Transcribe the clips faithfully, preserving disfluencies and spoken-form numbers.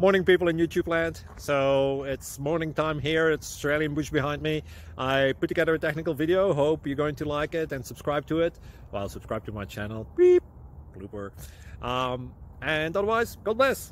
Morning, people in YouTube land. So it's morning time here. It's Australian bush behind me. I put together a technical video. Hope you're going to like it and subscribe to it. Well, subscribe to my channel. Beep. Blooper. Um, and otherwise, God bless.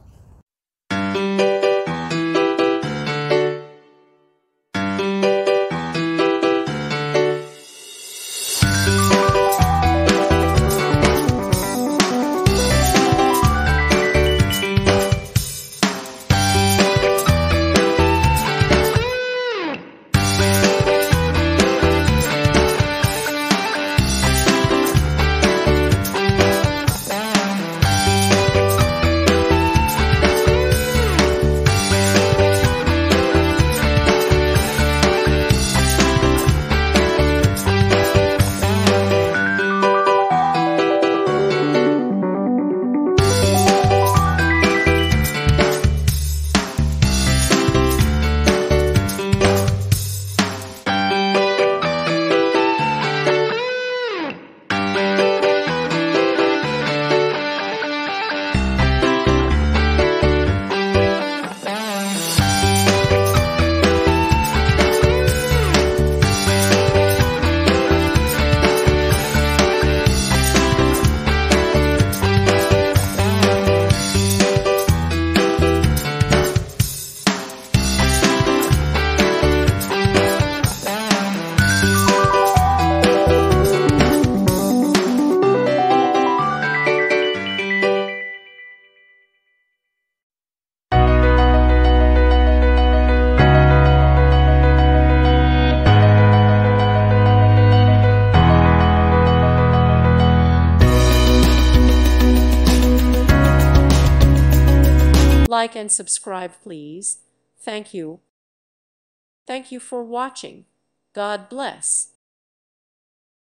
Like and subscribe, please. Thank you. Thank you for watching. God bless.